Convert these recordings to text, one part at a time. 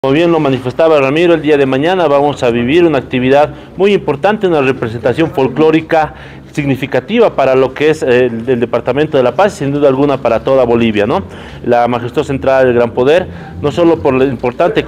Como bien lo manifestaba Ramiro, el día de mañana vamos a vivir una actividad muy importante, una representación folclórica significativa para lo que es el Departamento de La Paz y sin duda alguna para toda Bolivia, ¿no? La majestuosa entrada del Gran Poder, no solo por el importante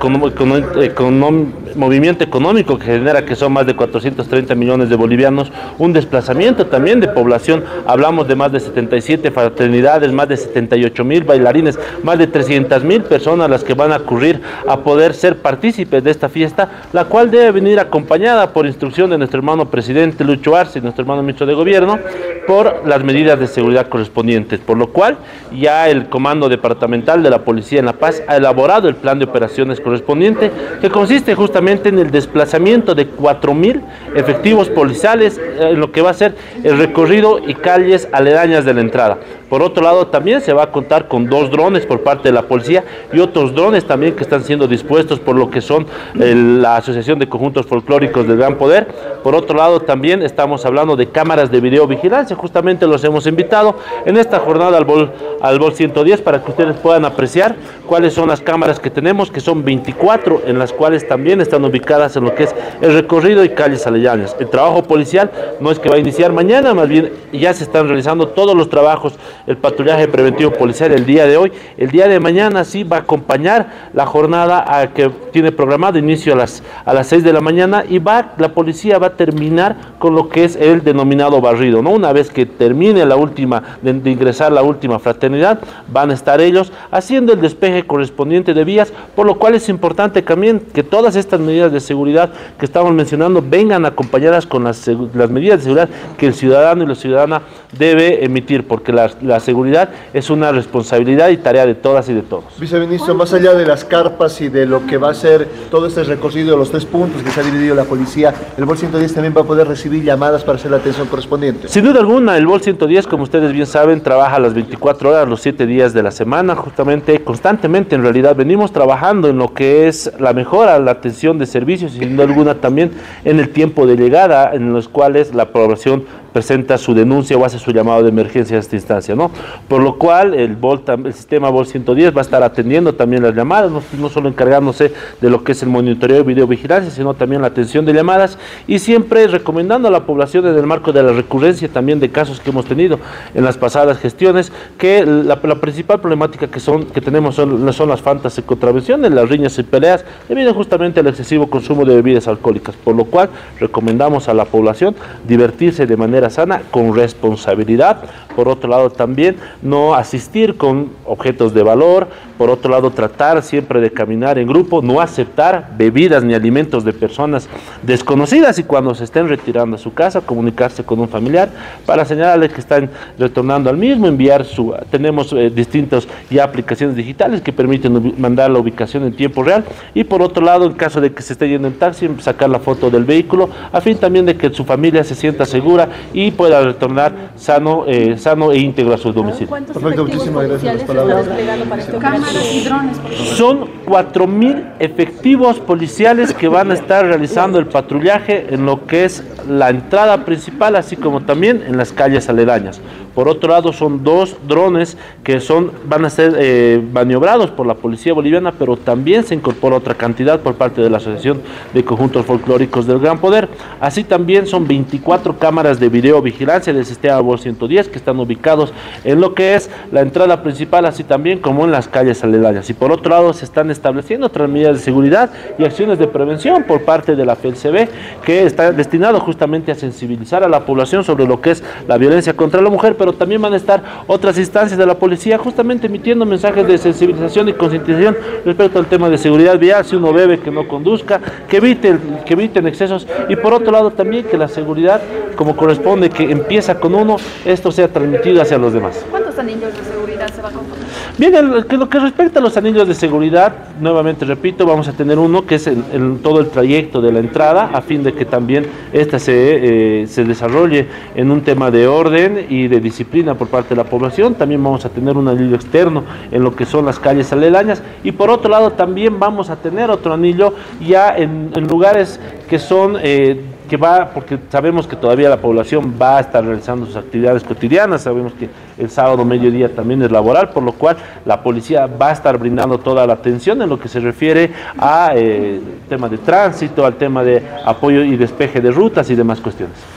movimiento económico que genera, que son más de 430 millones de bolivianos, un desplazamiento también de población, hablamos de más de 77 fraternidades, más de 78.000 bailarines, más de 300.000 personas las que van a ocurrir a poder ser partícipes de esta fiesta, la cual debe venir acompañada por instrucción de nuestro hermano presidente Lucho Arce y nuestro hermano ministro de Gobierno, por las medidas de seguridad correspondientes, por lo cual ya el Comando Departamental de la Policía en La Paz ha elaborado el plan de operaciones correspondiente, que consiste justamente en el desplazamiento de 4.000 efectivos policiales en lo que va a ser el recorrido y calles aledañas de la entrada. Por otro lado, también se va a contar con 2 drones por parte de la policía y otros drones también que están siendo dispuestos por lo que son la Asociación de Conjuntos Folclóricos del Gran Poder. Por otro lado, también estamos hablando de cámaras de videovigilancia, justamente los hemos invitado en esta jornada al Vol 110 para que ustedes puedan apreciar cuáles son las cámaras que tenemos, que son 24, en las cuales también están ubicadas en lo que es el recorrido y calles aledañas. El trabajo policial no es que va a iniciar mañana, más bien ya se están realizando todos los trabajos, el patrullaje preventivo policial el día de hoy. El día de mañana sí va a acompañar la jornada que tiene programado inicio a las 6 de la mañana y la policía va a terminar con lo que es el denominado barrido, ¿no? Una vez que termine la última, de ingresar la última fraternidad, van a estar ellos haciendo el despeje correspondiente de vías, por lo cual es importante también que todas estas medidas de seguridad que estamos mencionando vengan acompañadas con las medidas de seguridad que el ciudadano y la ciudadana debe emitir, porque la seguridad es una responsabilidad y tarea de todas y de todos. Viceministro, más allá de las carpas y de lo que va a ser todo este recorrido de los 3 puntos que se ha dividido la policía, ¿el Vol 110 también va a poder recibir llamadas para hacer la atención correspondiente? Sin duda alguna, el Vol 110, como ustedes bien saben, trabaja las 24 horas, los 7 días de la semana, justamente, constantemente en realidad venimos trabajando en lo que es la mejora, la atención de servicios y sin duda alguna también en el tiempo de llegada, en los cuales la población presenta su denuncia o hace su llamado de emergencia a esta instancia, ¿no? Por lo cual el sistema Vol 110 va a estar atendiendo también las llamadas, no solo encargándose de lo que es el monitoreo de videovigilancia, sino también la atención de llamadas y siempre recomendando a la población en el marco de la recurrencia también de casos que hemos tenido en las pasadas gestiones, que la principal problemática que tenemos son las faltas de contravenciones, las riñas y peleas, debido justamente al excesivo consumo de bebidas alcohólicas, por lo cual recomendamos a la población divertirse de manera sana, con responsabilidad. Por otro lado también no asistir con objetos de valor, por otro lado tratar siempre de caminar en grupo, no aceptar bebidas ni alimentos de personas desconocidas y cuando se estén retirando a su casa comunicarse con un familiar para señalarles que están retornando al mismo, tenemos distintas ya aplicaciones digitales que permiten mandar la ubicación en tiempo real y por otro lado en caso de que se esté yendo en taxi sacar la foto del vehículo a fin también de que su familia se sienta segura y pueda retornar sano e íntegro a sus domicilios. ¿Cuántos efectivos policiales se está desplegando para este cámaras y drones? Son 4.000 efectivos policiales que van a estar realizando el patrullaje en lo que es la entrada principal, así como también en las calles aledañas. Por otro lado, son 2 drones que van a ser maniobrados por la Policía Boliviana, pero también se incorpora otra cantidad por parte de la Asociación de Conjuntos Folclóricos del Gran Poder. Así también son 24 cámaras de videovigilancia del sistema Vol 110 que están ubicados en lo que es la entrada principal, así también como en las calles aledañas. Y por otro lado, se están estableciendo otras medidas de seguridad y acciones de prevención por parte de la FELCB, que está destinado justamente a sensibilizar a la población sobre lo que es la violencia contra la mujer, pero también van a estar otras instancias de la policía justamente emitiendo mensajes de sensibilización y concientización respecto al tema de seguridad vial, si uno bebe que no conduzca, que eviten excesos y por otro lado también que la seguridad como corresponde, que empieza con uno, esto sea transmitido hacia los demás. ¿Cuántos anillos de seguridad se va a conformar? Bien, lo que respecta a los anillos de seguridad, nuevamente repito, vamos a tener uno que es todo el trayecto de la entrada, a fin de que también esta se desarrolle en un tema de orden y de disciplina por parte de la población. También vamos a tener un anillo externo en lo que son las calles aledañas y por otro lado también vamos a tener otro anillo ya en lugares que son que va, porque sabemos que todavía la población va a estar realizando sus actividades cotidianas, sabemos que el sábado mediodía también es laboral, por lo cual la policía va a estar brindando toda la atención en lo que se refiere a tema de tránsito, al tema de apoyo y despeje de rutas y demás cuestiones.